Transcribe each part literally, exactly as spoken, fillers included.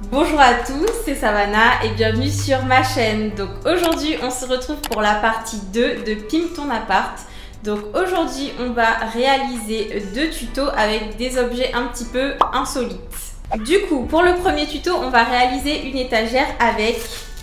Bonjour à tous, c'est Savannah et bienvenue sur ma chaîne. Donc aujourd'hui on se retrouve pour la partie deux de Pimp ton appart. Donc aujourd'hui on va réaliser deux tutos avec des objets un petit peu insolites. Du coup pour le premier tuto on va réaliser une étagère avec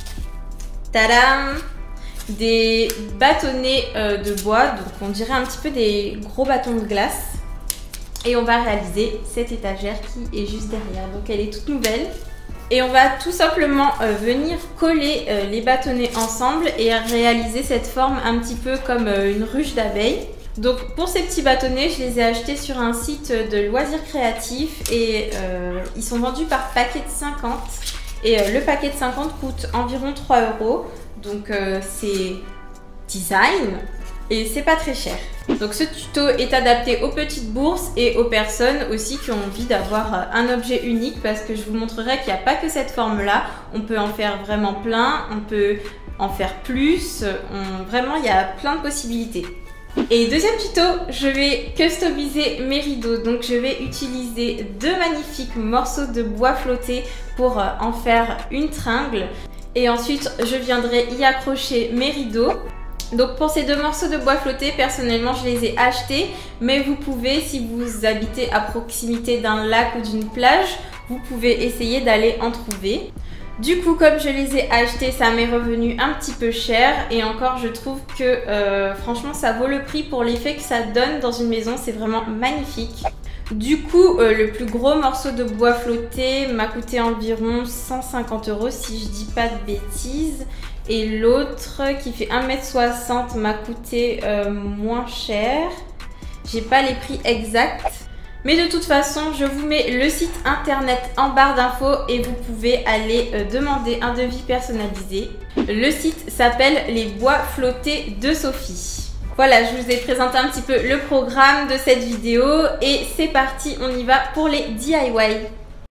tadam, des bâtonnets euh, de bois, donc on dirait un petit peu des gros bâtons de glace. Et on va réaliser cette étagère qui est juste derrière, donc elle est toute nouvelle. Et on va tout simplement euh, venir coller euh, les bâtonnets ensemble et réaliser cette forme un petit peu comme euh, une ruche d'abeilles. Donc pour ces petits bâtonnets, je les ai achetés sur un site de loisirs créatifs et euh, ils sont vendus par paquet de cinquante. Et euh, le paquet de cinquante coûte environ trois euros. Donc euh, c'est design et c'est pas très cher. Donc ce tuto est adapté aux petites bourses et aux personnes aussi qui ont envie d'avoir un objet unique, parce que je vous montrerai qu'il n'y a pas que cette forme là, on peut en faire vraiment plein, on peut en faire plus, on... vraiment il y a plein de possibilités. Et deuxième tuto, je vais customiser mes rideaux, donc je vais utiliser deux magnifiques morceaux de bois flotté pour en faire une tringle et ensuite je viendrai y accrocher mes rideaux. Donc pour ces deux morceaux de bois flotté, personnellement je les ai achetés, mais vous pouvez, si vous habitez à proximité d'un lac ou d'une plage, vous pouvez essayer d'aller en trouver. Du coup, comme je les ai achetés, ça m'est revenu un petit peu cher et encore je trouve que euh, franchement ça vaut le prix pour l'effet que ça donne dans une maison, c'est vraiment magnifique. Du coup, euh, le plus gros morceau de bois flotté m'a coûté environ cent cinquante euros si je dis pas de bêtises. Et l'autre qui fait un mètre soixante m'a coûté euh, moins cher. J'ai pas les prix exacts. Mais de toute façon, je vous mets le site internet en barre d'infos et vous pouvez aller euh, demander un devis personnalisé. Le site s'appelle Les Bois Flottés de Sophie. Voilà, je vous ai présenté un petit peu le programme de cette vidéo et c'est parti, on y va pour les D I Y.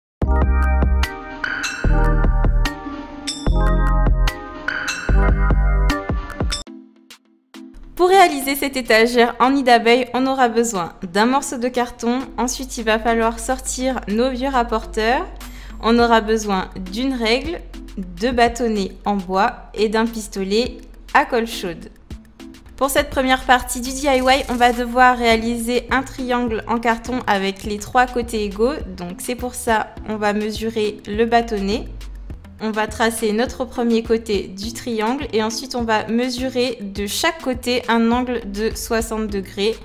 Pour réaliser cette étagère en nid d'abeille, on aura besoin d'un morceau de carton. Ensuite, il va falloir sortir nos vieux rapporteurs. On aura besoin d'une règle, de bâtonnets en bois et d'un pistolet à colle chaude. Pour cette première partie du D I Y, on va devoir réaliser un triangle en carton avec les trois côtés égaux. Donc c'est pour ça on va mesurer le bâtonnet. On va tracer notre premier côté du triangle et ensuite on va mesurer de chaque côté un angle de soixante degrés.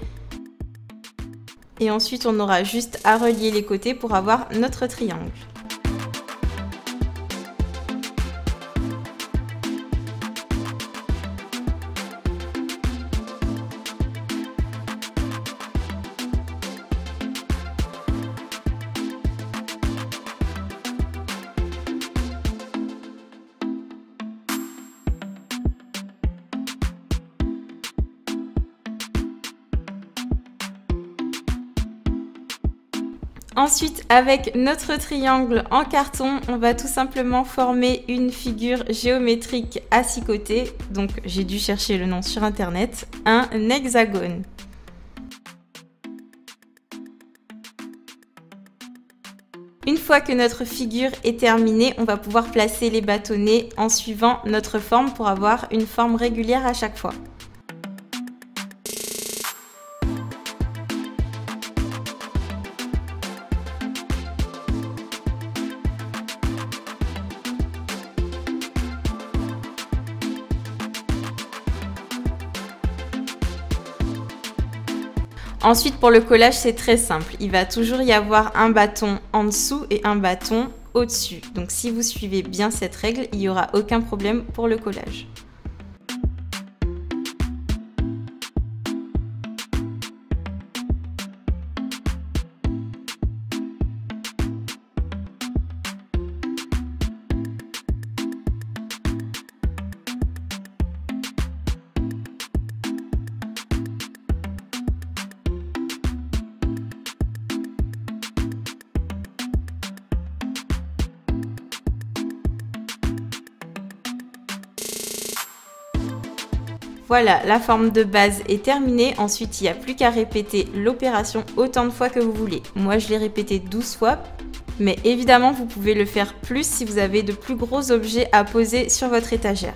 Et ensuite on aura juste à relier les côtés pour avoir notre triangle. Ensuite, avec notre triangle en carton, on va tout simplement former une figure géométrique à six côtés. Donc, j'ai dû chercher le nom sur internet, un hexagone. Une fois que notre figure est terminée, on va pouvoir placer les bâtonnets en suivant notre forme pour avoir une forme régulière à chaque fois. Ensuite, pour le collage, c'est très simple. Il va toujours y avoir un bâton en dessous et un bâton au-dessus. Donc, si vous suivez bien cette règle, il n'y aura aucun problème pour le collage. Voilà, la forme de base est terminée. Ensuite, il n'y a plus qu'à répéter l'opération autant de fois que vous voulez. Moi, je l'ai répété douze fois. Mais évidemment, vous pouvez le faire plus si vous avez de plus gros objets à poser sur votre étagère.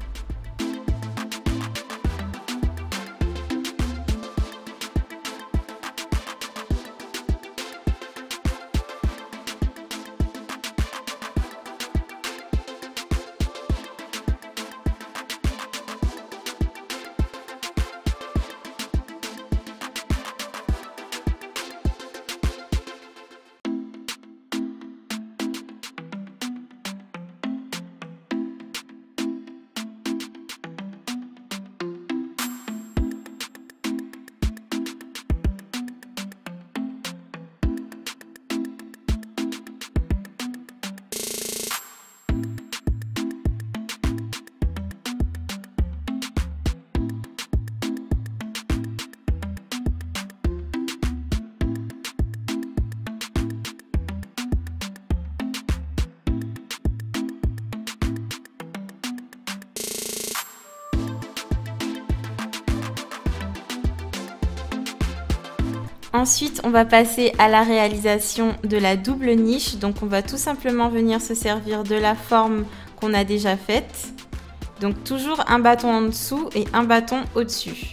Ensuite, on va passer à la réalisation de la double niche. Donc, on va tout simplement venir se servir de la forme qu'on a déjà faite. Donc, toujours un bâton en dessous et un bâton au-dessus.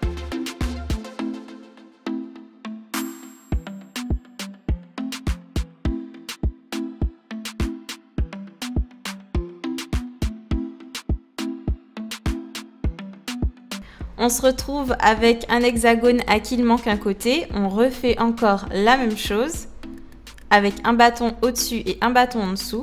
On se retrouve avec un hexagone à qui il manque un côté. On refait encore la même chose avec un bâton au-dessus et un bâton en dessous.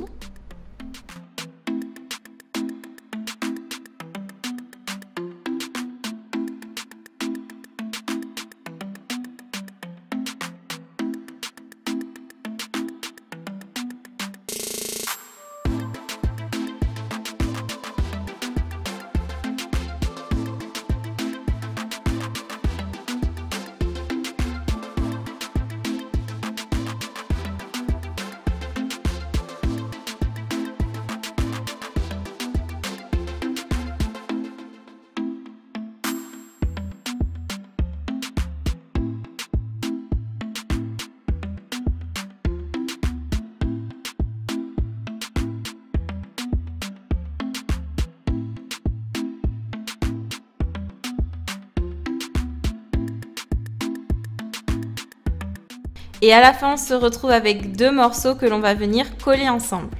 Et à la fin, on se retrouve avec deux morceaux que l'on va venir coller ensemble.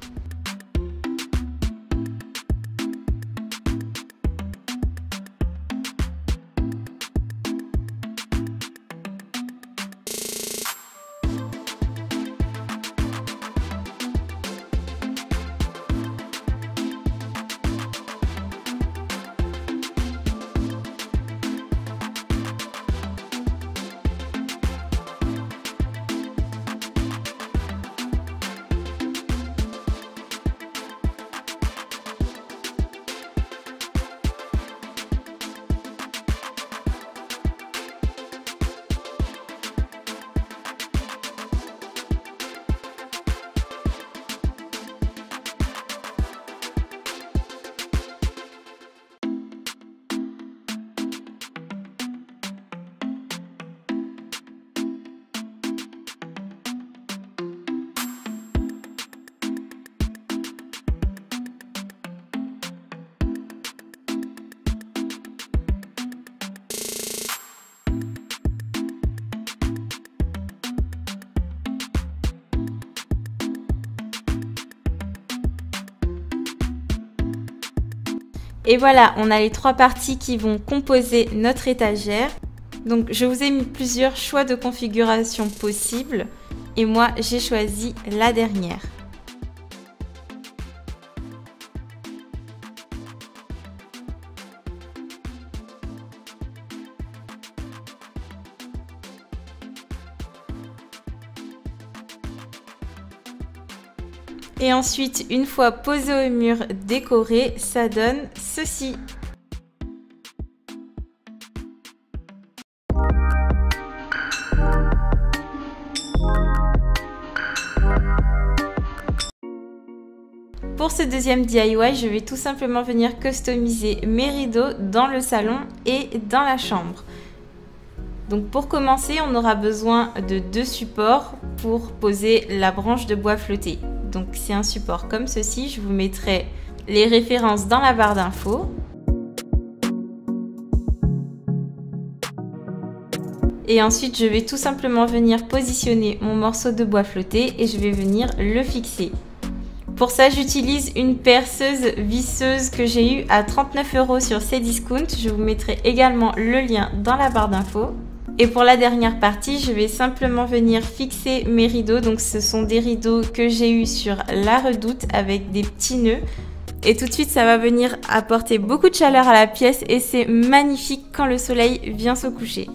Et voilà, on a les trois parties qui vont composer notre étagère. Donc je vous ai mis plusieurs choix de configuration possibles et moi j'ai choisi la dernière. Et ensuite, une fois posé au mur décoré, ça donne ceci. Pour ce deuxième D I Y, je vais tout simplement venir customiser mes rideaux dans le salon et dans la chambre. Donc pour commencer, on aura besoin de deux supports pour poser la branche de bois flotté. Donc c'est un support comme ceci, je vous mettrai les références dans la barre d'infos. Et ensuite, je vais tout simplement venir positionner mon morceau de bois flotté et je vais venir le fixer. Pour ça, j'utilise une perceuse visseuse que j'ai eue à trente-neuf euros sur Cdiscount. Je vous mettrai également le lien dans la barre d'infos. Et pour la dernière partie, je vais simplement venir fixer mes rideaux. Donc ce sont des rideaux que j'ai eus sur la Redoute avec des petits nœuds. Et tout de suite, ça va venir apporter beaucoup de chaleur à la pièce et c'est magnifique quand le soleil vient se coucher.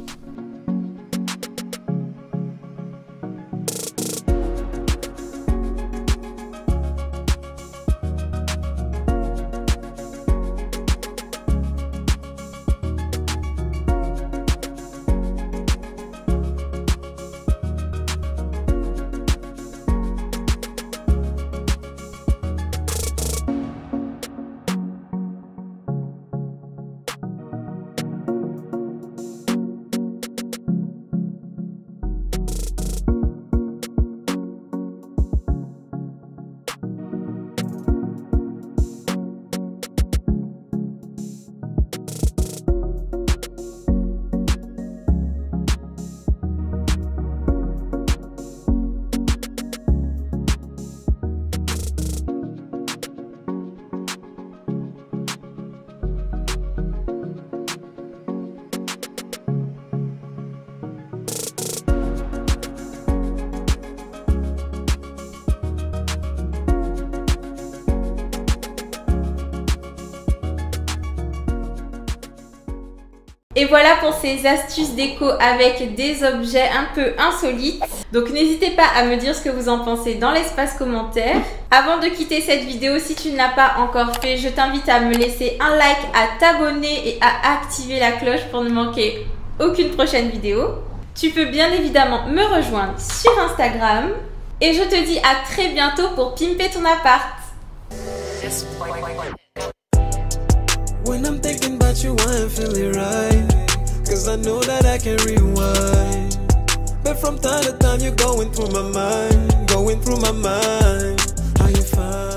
Et voilà pour ces astuces déco avec des objets un peu insolites. Donc n'hésitez pas à me dire ce que vous en pensez dans l'espace commentaire. Avant de quitter cette vidéo, si tu ne l'as pas encore fait, je t'invite à me laisser un like, à t'abonner et à activer la cloche pour ne manquer aucune prochaine vidéo. Tu peux bien évidemment me rejoindre sur Instagram. Et je te dis à très bientôt pour pimper ton appart. When I'm thinking about you, I ain't feeling right, cause I know that I can rewind. But from time to time you're going through my mind, going through my mind. How you find